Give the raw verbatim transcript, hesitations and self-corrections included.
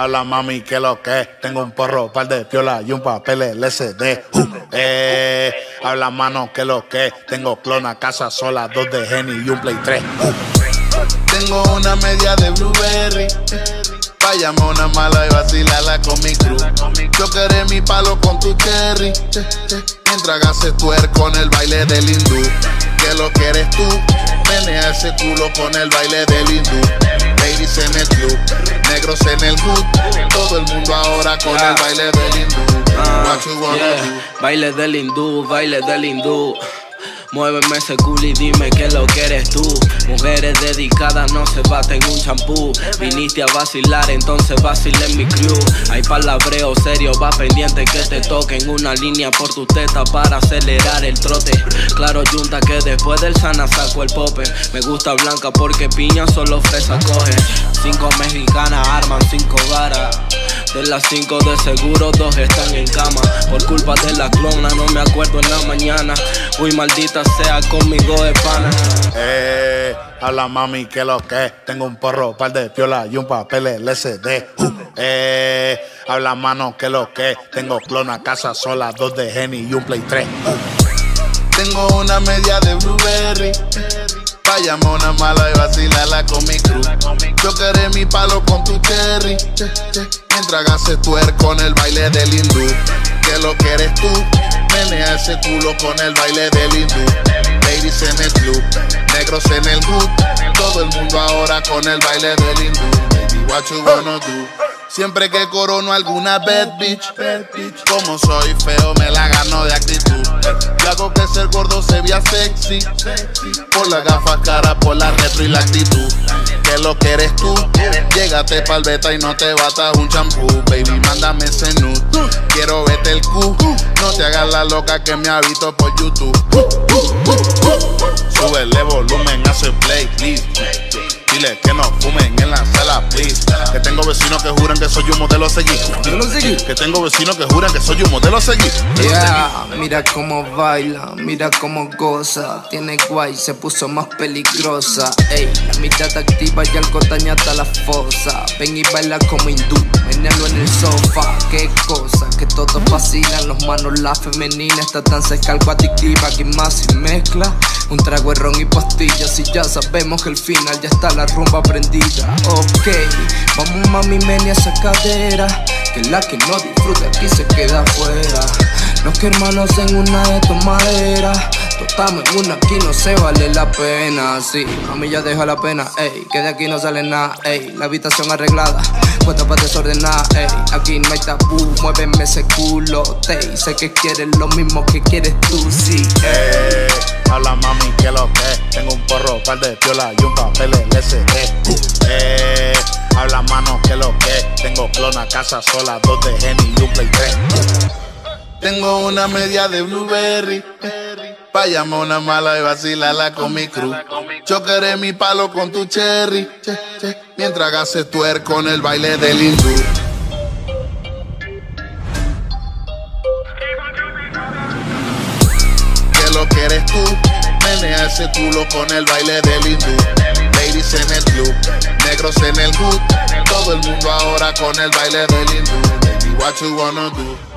habla mami que lo que tengo un porro, par de piola y un papel L C D. Uh, eh, habla mano que lo que tengo clona, casa sola, dos de Henny y un Play tres. Uh. Tengo una media de Blueberry, váyame una mala y vacilarla con mi crew. Yo queré mi palo con tu cherry, mientras haces twerk con el baile del hindú. Que lo que eres tú, menea ese culo con el baile del hindú. Ladies en el club, negros en el hood, todo el mundo ahora con yeah. el baile del hindú. uh, What you wanna yeah. do? Baile del hindú, baile del hindú. Muéveme ese culo y dime que lo que eres tú. Mujeres dedicadas no se baten un champú. Viniste a vacilar, entonces vacila en mi crew. Hay palabreo serio, va pendiente que te toquen una línea por tu teta para acelerar el trote. Claro, yunta que después del sana saco el pope. Me gusta blanca porque piña solo fresa coge. Cinco mexicanas arman cinco varas. De las cinco de seguro dos están en cama. Por culpa de la clona no me acuerdo en la mañana. Uy, maldita sea conmigo de pana. Eh, habla mami que lo que tengo un porro, par de piola y un papel L C D. Uh, eh, habla mano que lo que tengo clona, casa sola, dos de Henny y un Play tres. Uh. Tengo una media de Blueberry, váyame una mala y vacilarla con mi crew. Yo queré mi palo con tu cherry, mientras haces twerk con el baile del hindú. Que lo que eres tú, menea ese culo con el baile del hindú. Ladies en el club, negros en el hood, todo el mundo ahora con el baile del hindú. Baby, what you wanna do? Siempre que corono alguna bad bitch, como soy feo me la gano de actitud. Yo hago que ser gordo se vea sexy, por las gafas cara, por la retro y la actitud. Que lo que eres tú, llégate pa'l beta y no te batas un champú. Baby, mándame ese nude, quiero verte el cu. No te hagas la loca que me habito por YouTube. Súbele volumen, hace play, please. Dile que no fumen en la sala, please. Que tengo vecinos que juran que soy un modelo a seguir. ¿Modelo a seguir? Que tengo vecinos que juran que soy un modelo a seguir. Yeah, mira cómo baila, mira cómo goza. Tiene guay, se puso más peligrosa. Ey, la mitad activa y algo dañada la fosa. Ven y baila como hindú, menealo en el sofá. Qué cosa, que todos vacilan. Los manos, la femenina está tan seca, algo adictiva. Que más si mezcla un trago de ron y pastillas. Y ya sabemos que el final ya está la rumba prendida. Ok, vamos mami, menea esa cadera. Que la que no disfruta aquí se queda afuera. Los que hermanos en una de tomaderas. Totamos en una, aquí no se vale la pena. Sí, mami ya deja la pena, ey. Que de aquí no sale nada, ey. La habitación arreglada, puesta para desordenar, ey. Aquí no hay tabú, muéveme ese culo, ey. Sé que quieres lo mismo que quieres tú, sí. Eh, habla mami que lo que tengo un porro, par de piola y un papel L C D. Uh, eh, habla mano que lo que tengo clona, casa sola, dos de Henny y un Play tres. Uh, tengo una media de Blueberry, váyame una mala y vacilarla con mi crew. Yo queré mi palo con tu cherry, mientras haces twerk con el baile del hindú. Que lo que eres tú, menea ese culo con el baile del hindú. Ladies en el club, negros en el hood, todo el mundo ahora con el baile del hindú. Baby, what you wanna do?